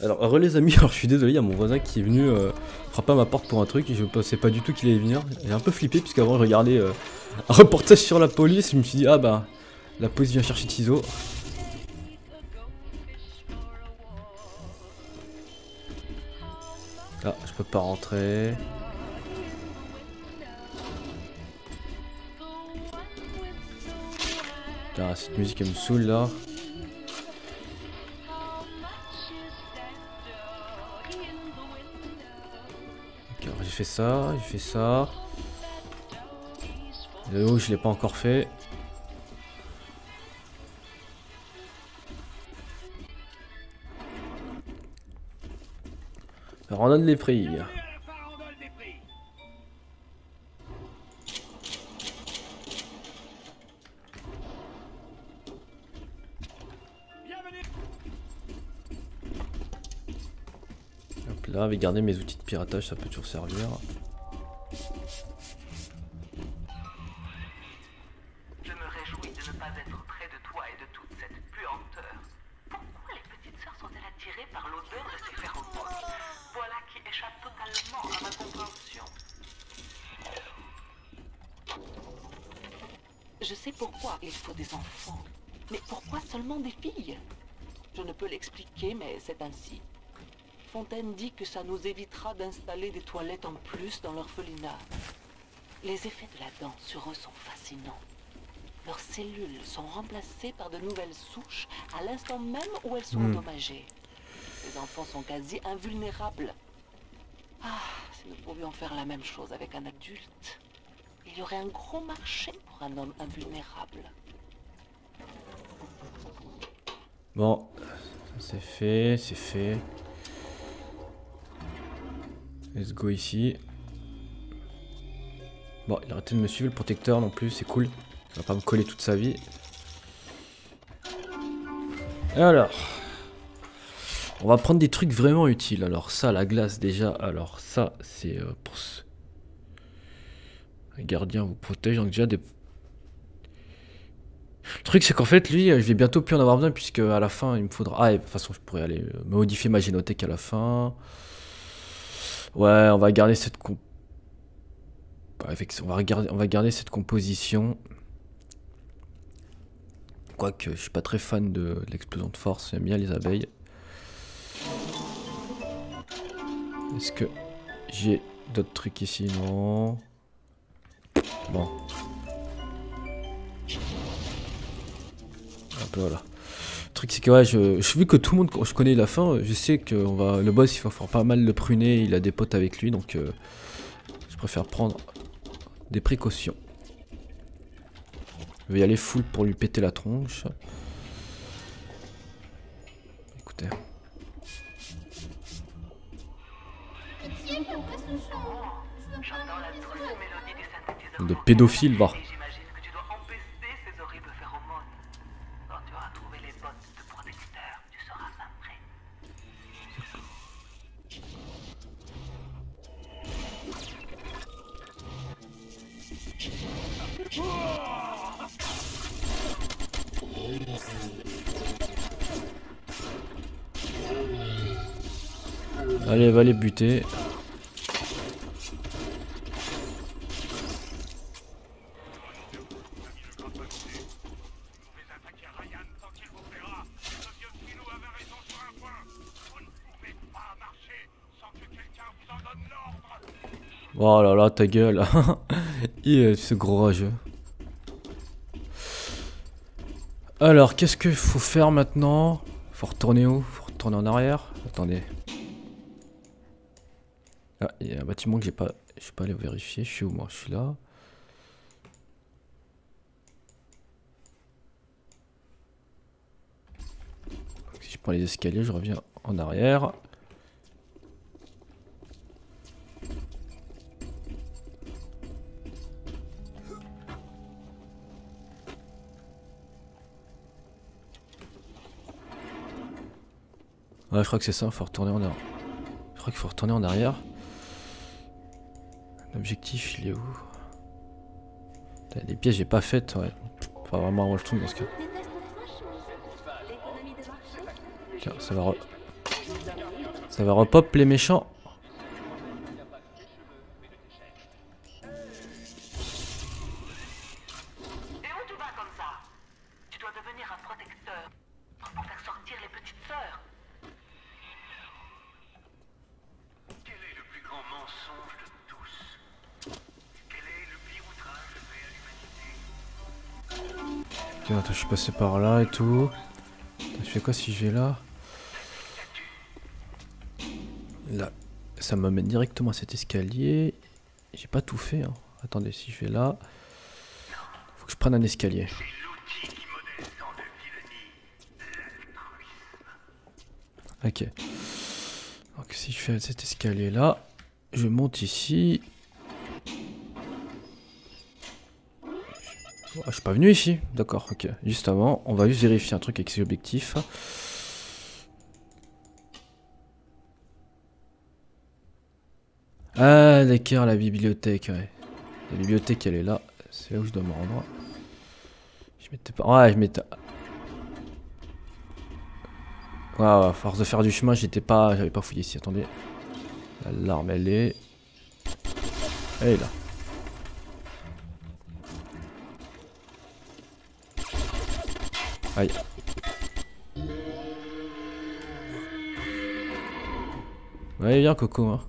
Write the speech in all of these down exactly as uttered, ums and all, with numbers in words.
Alors, re les amis, alors je suis désolé, il y a mon voisin qui est venu euh, frapper à ma porte pour un truc et je pensais pas du tout qu'il allait venir. J'ai un peu flippé puisqu'avant je regardais euh, un reportage sur la police, je me suis dit ah bah la police vient chercher Tizo. Ah, je peux pas rentrer. Putain, cette musique elle me saoule là. Ok, alors j'ai fait ça, j'ai fait ça. Le haut, je l'ai pas encore fait. Randonne des prix. Hop là, avec garder mes outils de piratage, ça peut toujours servir. Je me réjouis de ne pas être près de toi et de toute cette puanteur. Pourquoi les petites sœurs sont-elles attirées par l'odeur de ces phéromones? Voilà qui échappe totalement à ma compréhension. Je sais pourquoi il faut des enfants. Mais pourquoi seulement des filles? Je ne peux l'expliquer, mais c'est ainsi. Fontaine dit que ça nous évitera d'installer des toilettes en plus dans l'orphelinat. Les effets de la dent sur eux sont fascinants. Leurs cellules sont remplacées par de nouvelles souches à l'instant même où elles sont mmh. endommagées. Les enfants sont quasi invulnérables. Ah, si nous pouvions faire la même chose avec un adulte, il y aurait un gros marché pour un homme invulnérable. Bon, c'est fait, c'est fait. Let's go ici. Bon, il a arrêté de me suivre le protecteur non plus, c'est cool. Il va pas me coller toute sa vie. Et alors, on va prendre des trucs vraiment utiles. Alors ça, la glace déjà. Alors ça, c'est euh, pour ce... Un gardien vous protège. Donc déjà des... Le truc c'est qu'en fait lui, je vais bientôt plus en avoir besoin puisque à la fin il me faudra... Ah, et de toute façon je pourrais aller modifier ma génothèque à la fin. Ouais, on va garder cette comp... Avec... On, va regarder... on va garder cette composition. Quoique je suis pas très fan de l'explosion de force, j'aime bien les abeilles. Est-ce que j'ai d'autres trucs ici? Non. Bon. Un peu voilà. Le truc c'est que ouais, je, je vu que tout le monde, je connais la fin, je sais que on va, le boss il va faire pas mal le pruner, il a des potes avec lui, donc euh, je préfère prendre des précautions. Je vais y aller full pour lui péter la tronche. Écoutez. De pédophile, va. Allez, va les buter. Oh là là, ta gueule. Yeah, ce gros rageux. Alors, qu'est-ce qu'il faut faire maintenant? Faut retourner où? Faut retourner en arrière? Attendez. Ah, il y a un bâtiment que j'ai pas... Je suis pas allé vérifier. Je suis où moi? Je suis là. Donc, si je prends les escaliers, je reviens en arrière. Ouais, je crois que c'est ça, faut retourner en arrière. Je crois qu'il faut retourner en arrière. L'objectif, il est où? Les pièces, j'ai pas faites, ouais. Faut vraiment avoir le truc dans ce cas. Tiens, ça va re... Ça va repop les méchants. Et où tu vas comme ça? Tu dois devenir un protecteur pour faire sortir les petites sœurs. Quel est le plus grand mensonge de tous? Quel est le pire outrage fait à l'humanité? Ok, attends, je suis passé par là et tout. Je fais quoi si je vais là? Là, ça m'amène directement à cet escalier. J'ai pas tout fait. Hein. Attendez, si je vais là, faut que je prenne un escalier. C'est l'outil qui modèle tant de vilenie. Ok. Donc si je fais cet escalier là, je monte ici. Oh, je suis pas venu ici. D'accord, ok. Juste avant, on va juste vérifier un truc avec ces objectifs. Ah d'accord, la bibliothèque, ouais. La bibliothèque elle est là. C'est là où je dois me rendre. Je m'étais pas... Ouais, je m'étais... Ouais, ouais, à force de faire du chemin, j'étais pas... J'avais pas fouillé ici, attendez. L'arme elle est... Elle est là. Aïe. Ouais, bien Coco, hein.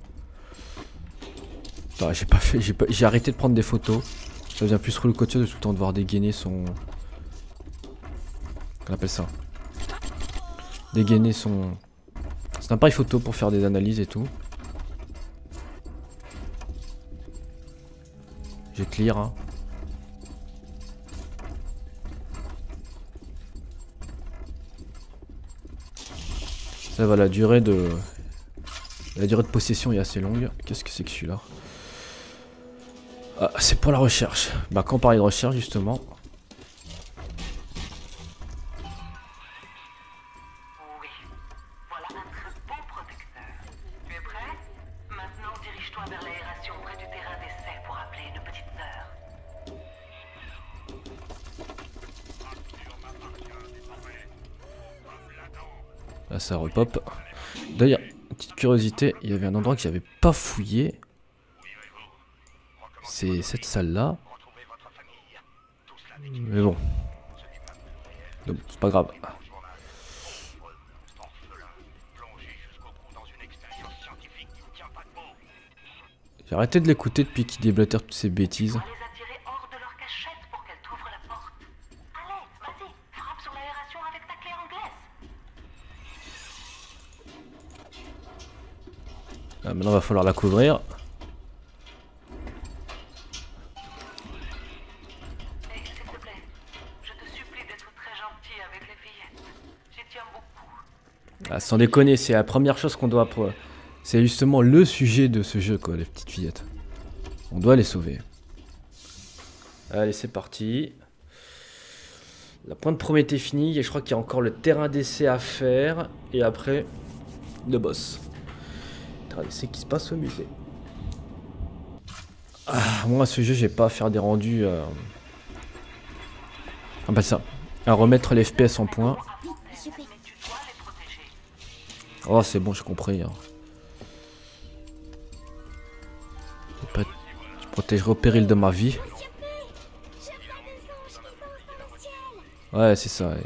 Ah, j'ai pas fait, j'ai pas, j'ai arrêté de prendre des photos. Ça devient plus relou qu'autre chose de tout le temps devoir dégainer son... Qu'on appelle ça? Dégainer son... C'est un appareil photo pour faire des analyses et tout. J'ai clear, hein. Ça va, la durée de... La durée de possession est assez longue. Qu'est-ce que c'est que celui-là? Ah, c'est pour la recherche. Bah, quand on parlait de recherche, justement. Oui, voilà un très bon protecteur. Tu es prêt? Maintenant, dirige-toi vers l'aération près du terrain d'essai pour appeler une petite sœur. Là, ça repop. D'ailleurs, petite curiosité, il y avait un endroit que j'avais pas fouillé. C'est cette salle-là. Mais bon. Donc, c'est pas grave. J'ai arrêté de l'écouter depuis qu'il déblatère toutes ces bêtises. Tu dois les attirer hors de leur cachette pour qu'elles t'ouvrent la porte. Allez, vas-y, frappe sur l'aération avec ta clé anglaise. Ah, maintenant, il va falloir la couvrir. Et s'il te plaît, je te supplie d'être très gentil avec les fillettes. J'y tiens beaucoup. Ah, sans déconner, c'est la première chose qu'on doit... Pour... C'est justement le sujet de ce jeu, quoi, les petites fillettes. On doit les sauver. Allez, c'est parti. La pointe Prométhée finie, et je crois qu'il y a encore le terrain d'essai à faire. Et après, le boss. Le terrain d'essai qui se passe au musée. Ah, moi, ce jeu, j'ai pas à faire des rendus... Euh... Ah bah ça, à remettre les F P S en point. Oh, c'est bon, j'ai compris. Hein. Je protégerai au péril de ma vie. Ouais, c'est ça. Ouais.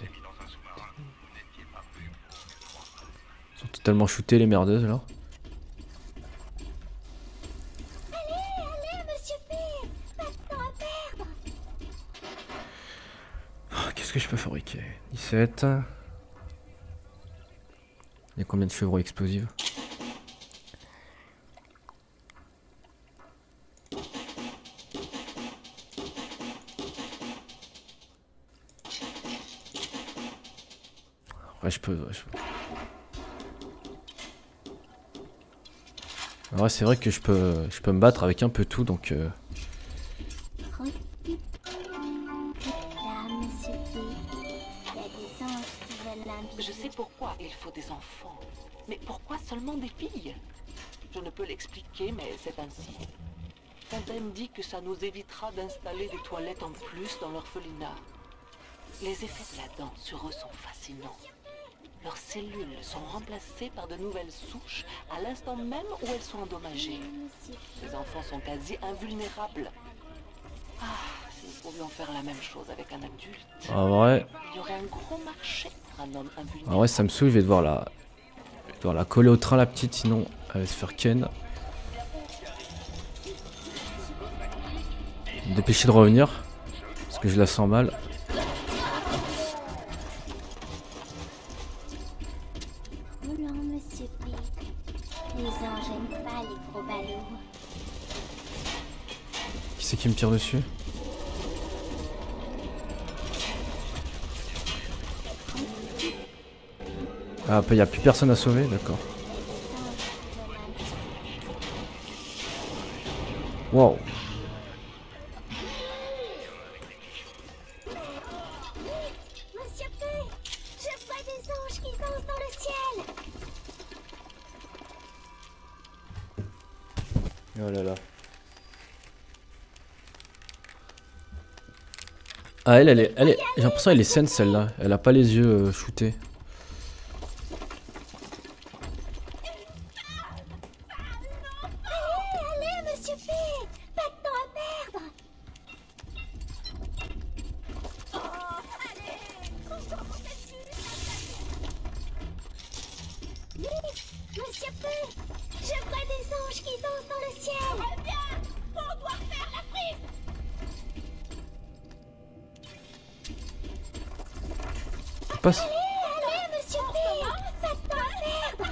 Ils sont totalement shootés, les merdeuses, là. Qu'est-ce que je peux fabriquer? dix-sept. Il y a combien de chevreuils explosives? Ouais, je peux... Ouais, je peux... Ouais, c'est vrai que je peux, je peux me battre avec un peu tout, donc... Euh... Je sais pourquoi il faut des enfants. Mais pourquoi seulement des filles? Je ne peux l'expliquer, mais c'est ainsi. Fontaine dit que ça nous évitera d'installer des toilettes en plus dans l'orphelinat. Les effets de la dent sur eux sont fascinants. Leurs cellules sont remplacées par de nouvelles souches à l'instant même où elles sont endommagées. Les enfants sont quasi invulnérables. Ah, si nous pouvions faire la même chose avec un adulte, En vrai, il y aurait un gros marché pour un homme invulnérable. en vrai ça me saoule, je vais devoir la... je vais devoir la coller au train la petite, sinon elle va se faire ken. Me dépêcher de revenir, parce que je la sens mal. Oh non, Monsieur P. Les anges n'aiment pas les gros ballons. Qui c'est qui me tire dessus? Ah, il n'y a plus personne à sauver, d'accord. Wow. Monsieur P. Je vois des anges qui dansent dans le ciel. Oh là là. Ah, elle, elle est, elle est, j'ai l'impression qu'elle est saine celle-là. Elle a pas les yeux euh, shootés. Allez, allez, Monsieur P. Pas de temps à perdre. Vite, Monsieur P. Je vois des anges qui dansent dans le ciel. Reviens, on doit faire la prise. Passe. Allez, allez, Monsieur P. Pas de temps à perdre.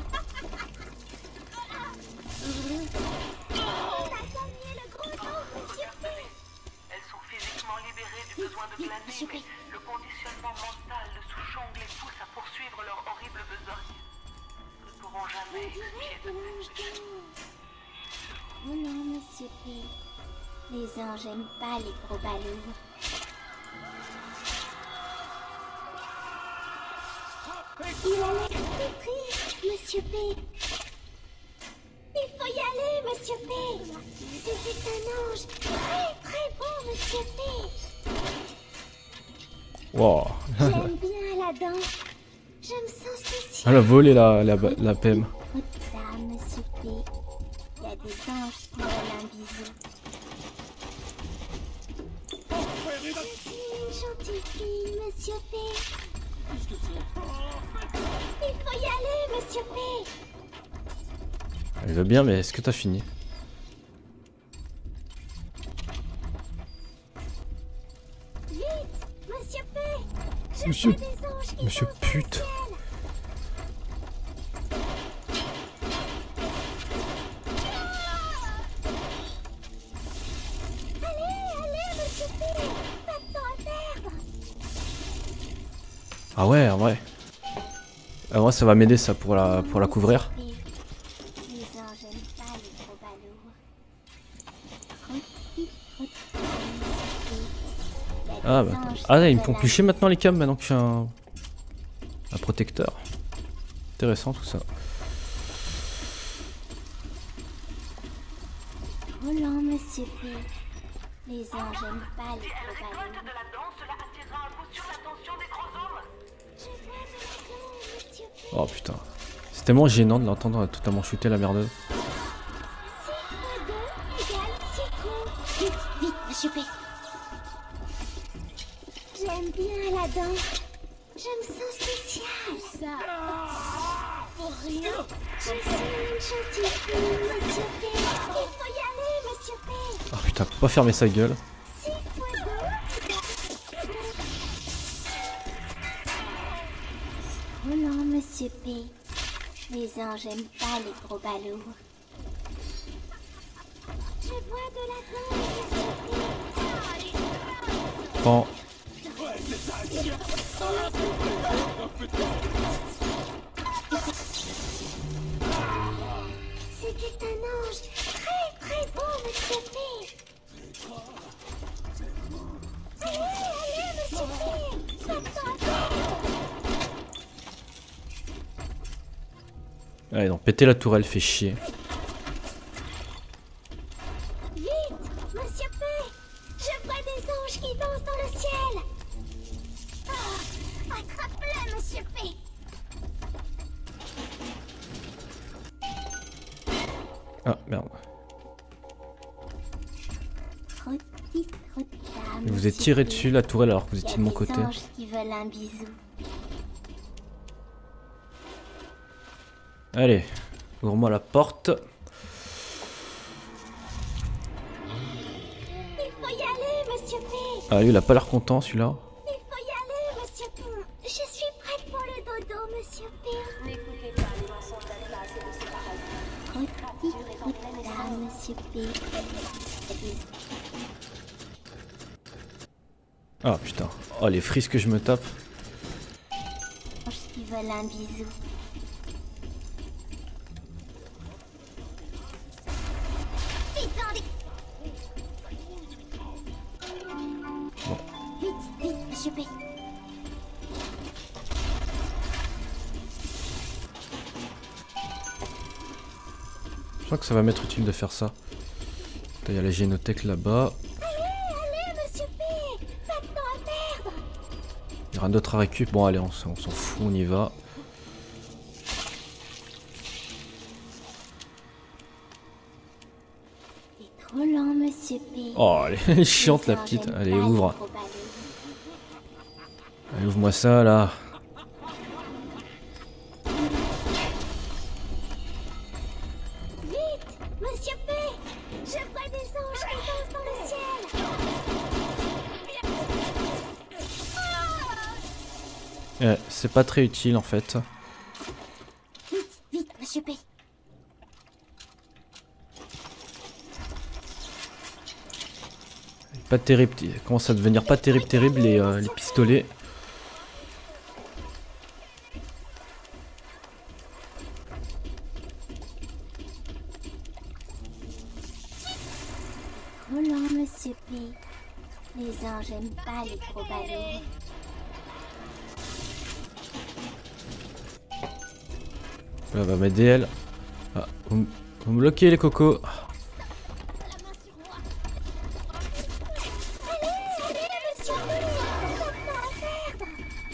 On a gagné le gros temps, Monsieur P. Elles sont physiquement libérées du besoin de glaner, Monsieur P. mais le conditionnement mental de Souchong les pousse à poursuivre leur horrible besogne. Nous ne pourrons jamais expier de Ange danse. Oh non, Monsieur P. Les anges n'aiment pas les gros ballons. Il a l'air très triste, Monsieur P. Il faut y aller, Monsieur P. C'était un ange très très beau, Monsieur P. Wow. J'aime bien la danse. Je me sens spécial. Elle a volé la, la, la P M. Trop tard, Monsieur P. Il y a des anges qui veulent un bisou. Je suis une gentille fille, Monsieur P. Il faut y aller, Monsieur P. Elle veut bien, mais est-ce que t'as fini? Vite, Monsieur P. Je Monsieur- vois des anges qui Monsieur dansent dans le pute. ciel. Allez, allez, Monsieur P. Pas de temps à perdre. Ah ouais, en vrai. Ah ouais, ça va m'aider ça pour la, pour la couvrir. Les anges n'aiment pas les gros ballons. Ah bah attends. Ah là, ils me font plus chier maintenant les cams maintenant que je suis un, un protecteur. Intéressant tout ça. Oh non, Monsieur P. Les anges n'aiment pas les Si elle gros récolte ballons. de la danse, cela attirera à coup sûr l'attention des chromosomes. Je vois de la danse, Monsieur P. Oh putain. C'est tellement gênant de l'entendre totalement shooter la merdeuse. six fois deux égale six coups. Vite, vite, Monsieur P. J'aime bien la danse. Je me sens spéciale. Ça. Pour rien. Je suis une gentille fille, Monsieur P. Il faut y aller, Monsieur P. Oh putain, faut pas fermer sa gueule. six fois deux. Oh non, Monsieur P. Les anges n'aiment pas les gros ballons. Je vois de la danse, Monsieur P. Prends. C'était un ange très très beau, Monsieur P. Allez, allez, Monsieur P. Pas de temps à perdre. Allez, non, péter la tourelle fait chier. Vite, Monsieur P. Je vois des anges qui dansent dans le ciel. Ah, attrape-le, Monsieur P. Ah merde. Trottis, trotta, Je vous ai tiré dessus la tourelle alors que vous Il y a étiez de mon des côté. anges qui veulent un bisou. Allez, ouvre-moi la porte. Il faut y aller, monsieur P. Ah lui il a pas l'air content celui-là. Il faut y aller, monsieur P. Je suis prête pour le dodo, monsieur P. N'écoutez pas les mensonges d'Atlas et de ses parasites. Trottis, trotta, monsieur P. Ah putain. Oh les frises que je me tape. Anges qui veulent un bisou. Vite, vite, monsieur P. Je crois que ça va m'être utile de faire ça. Il y a la génothèque là-bas. Allez, monsieur P. Pas de temps à perdre. Il y a rien d'autre à récup. Bon allez, on s'en on s'en fout, on y va. C'est trop lent, monsieur P. Oh elle est chiante la petite. Allez ouvre. Allez ouvre-moi ça là. Vite, monsieur P. Je vois des anges qui dansent dans le ciel. Ouais, c'est pas très utile en fait. Vite, vite, monsieur P. Pas terrible. Il commence à devenir pas terrible terrible les, euh, les pistolets. Trop lent, monsieur P. Les anges aiment pas les gros ballons. Elle va m'aider elle. Ah, vous, m- vous me bloquez les cocos. Allez, monsieur P. Pas de temps à perdre.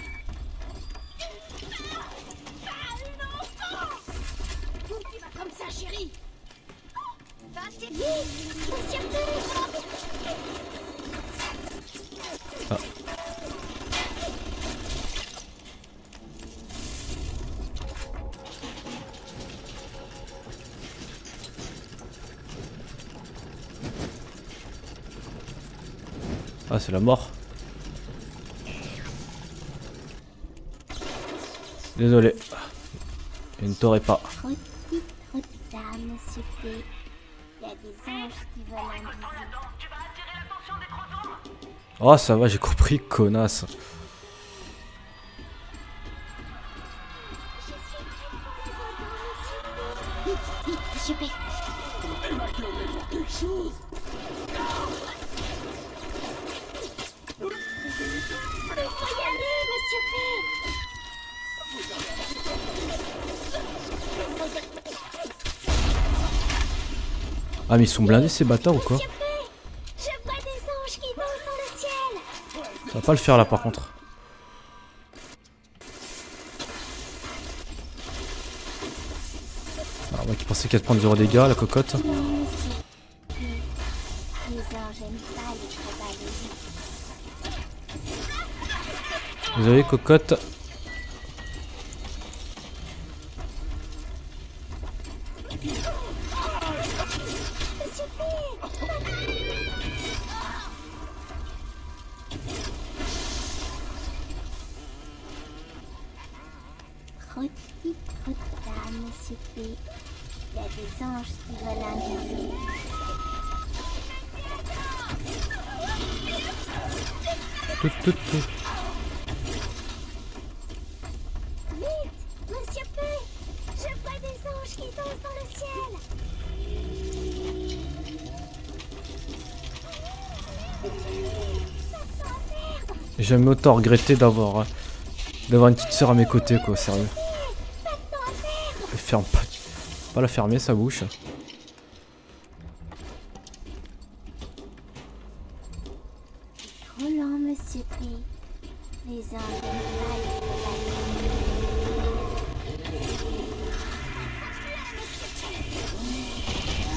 Tu vas comme ça, chérie. Vite, monsieur P. Ah. Ah c'est la mort. Désolé. Je ne t'aurais pas. Trottis, trotta, monsieur P. Il y a des anges qui veulent un bisou. Oh ça va, j'ai compris, connasse. Vite, vite, monsieur P. Il faut y aller, monsieur P. Ah mais ils sont blindés ces bâtards ou quoi? Monsieur P. Je vois des anges qui dansent dans le ciel. Ça va pas le faire là par contre. Alors moi qui pensais qu'elle prendre zéro dégâts la cocotte. Non, monsieur P. Les anges aiment pas les gros ballons. Désolé cocotte. Monsieur P. Trottis, trotta, monsieur P. Il y a des anges qui veulent un bisou. Tout, tout, tout. Vite, monsieur P. Je vois des anges qui dansent dans le ciel. J'ai jamais autant regretté d'avoir euh, d'avoir une petite sœur à mes côtés quoi, sérieux. Elle ferme pas. Pas la fermer sa bouche. Trop lent, monsieur P. Les anges aiment pas les gros ballons.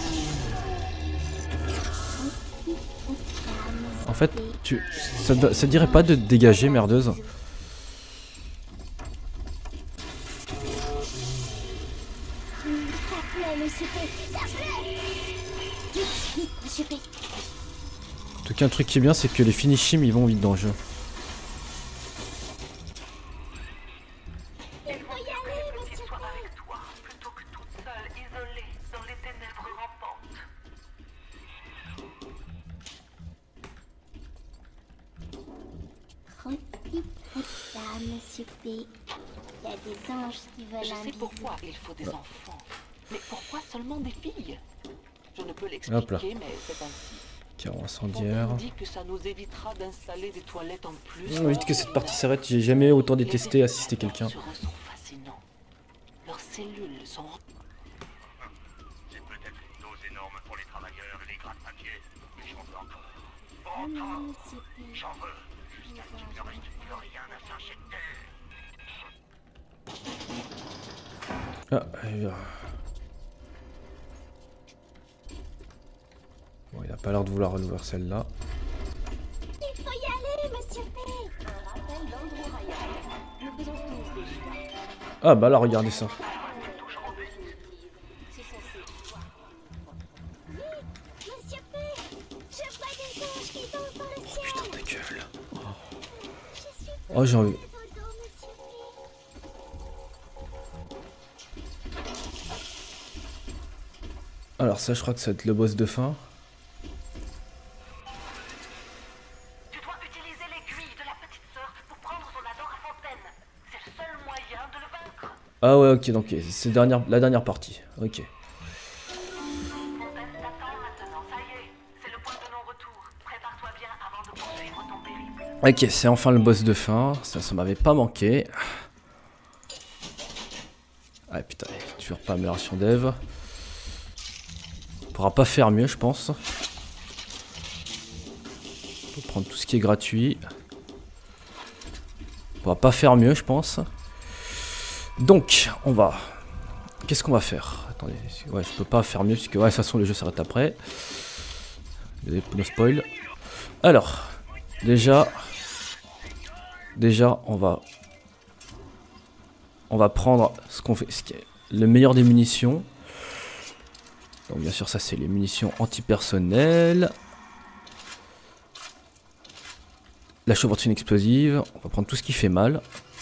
fait, tu, ça, ça dirait pas de te dégager, merdeuse. Ça plaît, monsieur P. Ça plaît. Vite, vite, monsieur P. En tout cas, un truc qui est bien, c'est que les finishim ils vont vite dans le jeu. Il faut y aller, monsieur Soit P. avec toi, plutôt que toute seule, isolée, dans les ténèbres rampantes. Roti-rota, monsieur P. Il y a des anges qui veulent Je un sais bisou. pourquoi il faut des enfants. Mais pourquoi seulement des filles? Je ne peux Hop là. l'expliquer, mais c'est ainsi. Carreau incendiaire. Fontaine dit que ça nous évitera d'installer des toilettes en plus. On évite que cette partie s'arrête. J'ai jamais autant détesté assister quelqu'un. Sur eux sont fascinants. Leurs cellules sont... C'est peut-être une dose énorme pour les travailleurs et les gratte-papiers, mais j'en veux encore. Ah Bon non, temps, monsieur P. j'en veux, jusqu'à ce qu'il ne reste plus rien à s'injecter. Ah, euh... Bon, il a pas l'air de vouloir ouvrir celle-là. Il faut y aller, monsieur P. Un rappel d'André Ryan. Nous faisons tous des choix. Ah bah là, regardez ça. C'est censé voir. Monsieur P. Je vois des anges qui dansent dans le ciel. Putain ta gueule. Je suis Oh, j'ai envie. vos dos, monsieur P. Alors ça, je crois que ça va être le boss de fin. Tu dois utiliser l'aiguille de la petite sœur pour prendre son adan à Fontaine. C'est le seul moyen de le vaincre. Ah ouais, ok, donc c'est dernière, la dernière partie. Ok. Fontaine t'attend maintenant, ça y est. C'est le point de non-retour. Prépare-toi bien avant de poursuivre ton périple. Ok, c'est enfin le boss de fin. Ça, ça m'avait pas manqué. Ah putain, toujours pas amélioration d'Eve. On pourra pas faire mieux, je pense. On peut prendre tout ce qui est gratuit. On pourra pas faire mieux, je pense. Donc, on va... Qu'est-ce qu'on va faire? Attendez, ouais, je peux pas faire mieux, parce que ouais, de toute façon, le jeu s'arrête après. Désolé pour le spoil. Alors, déjà... Déjà, on va... On va prendre ce qu'on fait, ce qui est le meilleur des munitions. Donc bien sûr ça c'est les munitions antipersonnelles. La chevrotine explosive. On va prendre tout ce qui fait mal.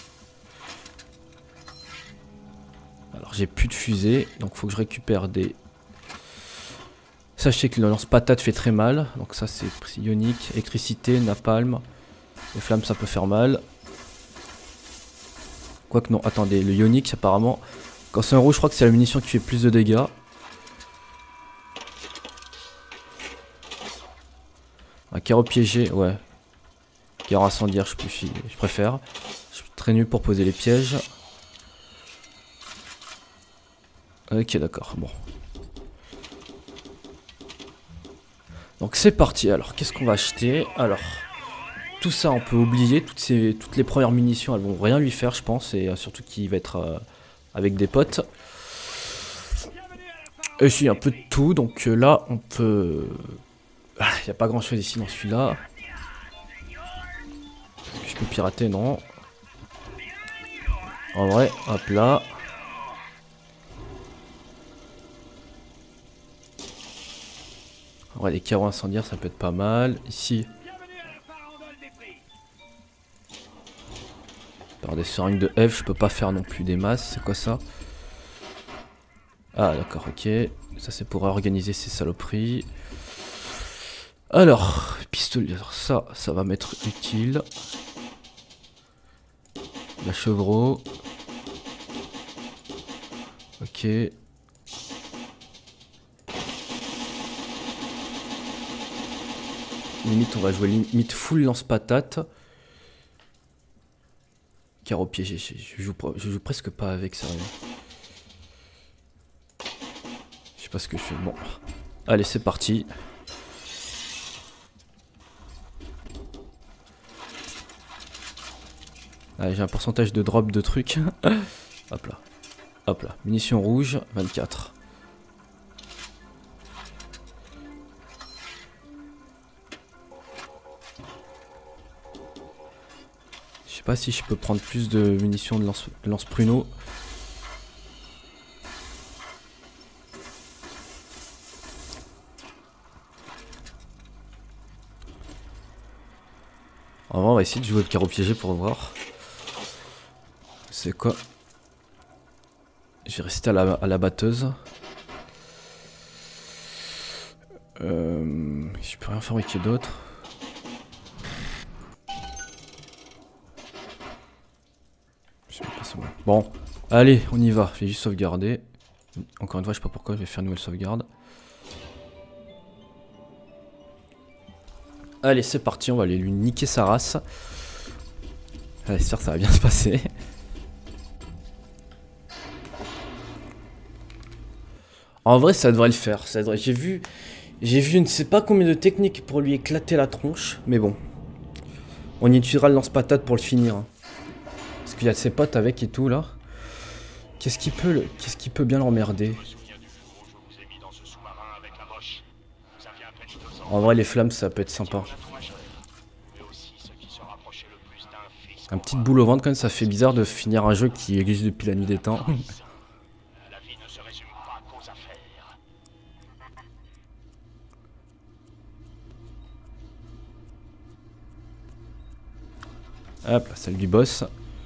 Alors j'ai plus de fusée, donc il faut que je récupère des... Sachez que le lance-patate fait très mal. Donc ça c'est ionique, électricité, napalm. Les flammes ça peut faire mal. Quoique non, attendez, le ionique apparemment... Quand c'est un rouge je crois que c'est la munition qui fait plus de dégâts. Un carreau piégé, ouais. Carreau incendiaire, je, préfère, je préfère. Je suis très nul pour poser les pièges. Ok, d'accord, bon. Donc c'est parti, alors qu'est-ce qu'on va acheter? Alors, tout ça on peut oublier, toutes, ces, toutes les premières munitions elles vont rien lui faire je pense. Et euh, surtout qu'il va être euh, avec des potes. Et si, un peu de tout, donc euh, là on peut... Il n'y a pas grand chose ici dans celui-là. Je peux pirater, non. En vrai, hop là. En vrai, les carreaux incendiaires, ça peut être pas mal. Ici. Par des seringues de F, je peux pas faire non plus des masses. C'est quoi ça? Ah, d'accord, ok. Ça, c'est pour organiser ces saloperies. Alors, pistolet, alors ça, ça va m'être utile. La chevreau. Ok. Limite, on va jouer limite full lance-patate. Carreau piégé, je joue, je joue presque pas avec, sérieux. Je sais pas ce que je fais. Bon, allez, c'est parti. Allez, j'ai un pourcentage de drop de trucs. Hop là. Hop là. Munitions rouges, vingt-quatre. pas si je peux prendre plus de munitions de lance, de lance pruneau. En vrai, on va essayer de jouer le carreau piégé pour voir. C'est quoi? Je vais rester à la, à la batteuse. Euh, je peux rien fabriquer d'autre. Je sais pas si bon. Bon, allez, on y va. Je vais juste sauvegarder. Encore une fois, je sais pas pourquoi je vais faire une nouvelle sauvegarde. Allez, c'est parti, on va aller lui niquer sa race. J'espère que ça va bien se passer. En vrai, ça devrait le faire. Ça devrait... J'ai vu, j'ai vu, je ne sais pas combien de techniques pour lui éclater la tronche, mais bon, on y utilisera le lance-patate pour le finir. Parce qu'il y a de ses potes avec et tout là. Qu'est-ce qui peut, le... qu'est-ce qui peut bien l'emmerder? En vrai, les flammes, ça peut être sympa. Un petit boule au ventre, quand même, ça fait bizarre de finir un jeu qui existe depuis la nuit des temps. Hop, la salle du boss.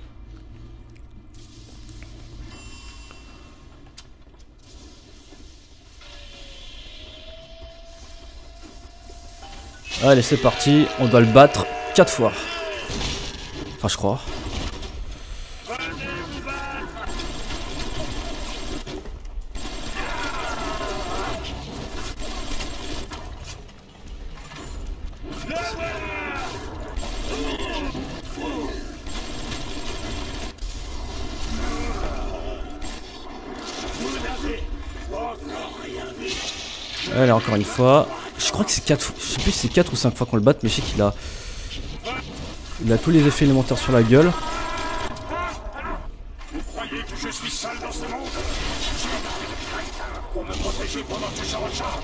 Allez, c'est parti. On doit le battre quatre fois. Enfin, je crois. Allez, encore une fois. Je crois que c'est quatre fois. Je sais plus si c'est quatre ou cinq fois qu'on le bat, mais je sais qu'il a. Il a tous les effets élémentaires sur la gueule. Vous croyez que je suis seul dans ce monde? Pour me protéger pendant que je recharge.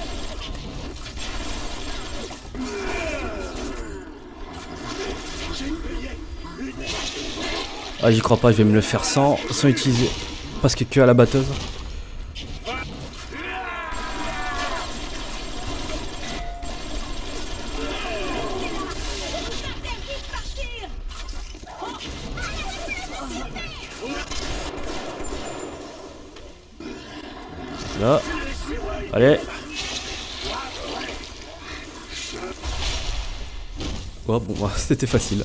Ah, j'y crois pas, je vais me le faire sans, sans utiliser. Parce que que à la batteuse. Là. Allez. Oh bon, bah, c'était facile.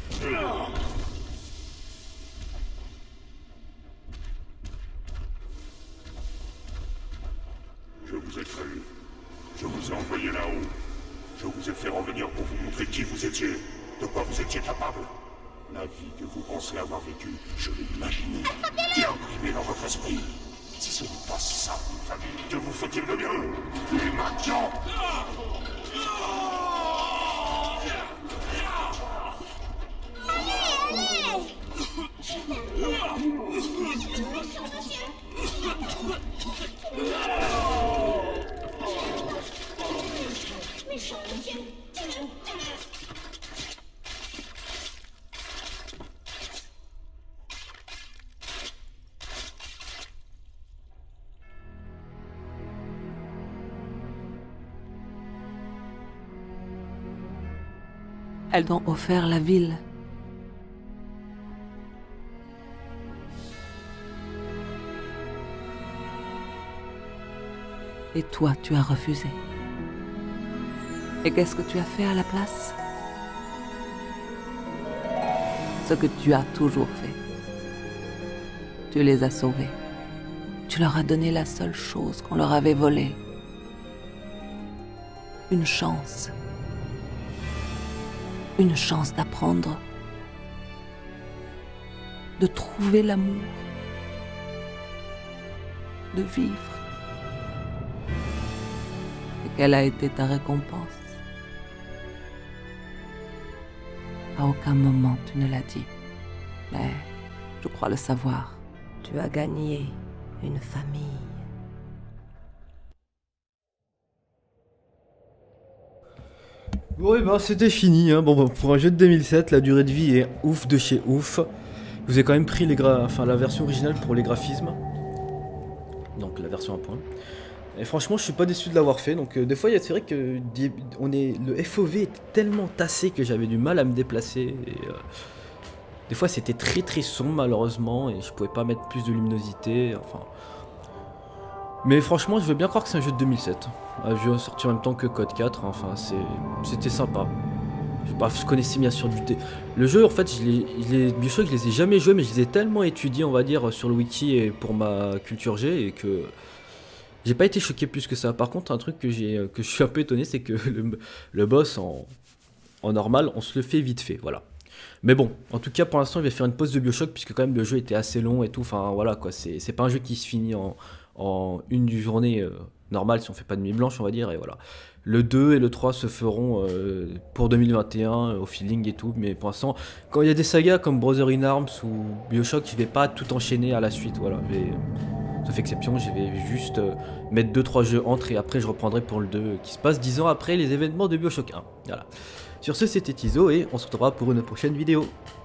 Je vous ai cru. Je vous ai envoyé là-haut. Je vous ai fait revenir pour vous montrer qui vous étiez, de quoi vous étiez capable. La vie que vous pensez avoir vécue, je l'ai imaginée, et imprimée dans votre esprit. Si ce n'est pas ça, une famille, que vous faut-il de mieux? Et maintenant? Elles t'ont offert la ville. Et toi, tu as refusé. Et qu'est-ce que tu as fait à la place? Ce que tu as toujours fait. Tu les as sauvés. Tu leur as donné la seule chose qu'on leur avait volée. Une chance. Une chance d'apprendre. De trouver l'amour. De vivre. Et quelle a été ta récompense? À aucun moment tu ne l'as dit. Mais je crois le savoir. Tu as gagné une famille. Bon et ben c'était fini, hein. Bon, bon pour un jeu de deux mille sept, la durée de vie est ouf de chez ouf. Je vous ai quand même pris les gra... enfin, la version originale pour les graphismes. Donc la version un point. Et franchement je suis pas déçu de l'avoir fait, donc euh, des fois c'est vrai que on est... le F O V était tellement tassé que j'avais du mal à me déplacer. Et, euh... des fois c'était très très sombre malheureusement et je pouvais pas mettre plus de luminosité, enfin... Mais franchement je veux bien croire que c'est un jeu de deux mille sept. Un jeu sorti en même temps que Code quatre, enfin c'était sympa. Je, bah, je connaissais bien sûr du... Le jeu en fait, je les, les Bioshock je les ai jamais joués mais je les ai tellement étudiés on va dire sur le wiki et pour ma culture G et que... J'ai pas été choqué plus que ça. Par contre un truc que, j'ai, que je suis un peu étonné c'est que le, le boss en, en normal on se le fait vite fait, voilà. Mais bon, en tout cas pour l'instant je vais faire une pause de Bioshock puisque quand même le jeu était assez long et tout, enfin voilà quoi, c'est pas un jeu qui se finit en, en une journée euh, normale si on fait pas de nuit blanche on va dire, et voilà. Le deux et le trois se feront euh, pour deux mille vingt et un au feeling et tout, mais pour l'instant quand il y a des sagas comme Brother in Arms ou Bioshock je vais pas tout enchaîner à la suite, voilà. Je vais, sauf exception, je vais juste euh, mettre deux trois jeux entre et après je reprendrai pour le deux qui se passe dix ans après les événements de Bioshock un. Voilà. Sur ce c'était Tizo et on se retrouvera pour une prochaine vidéo.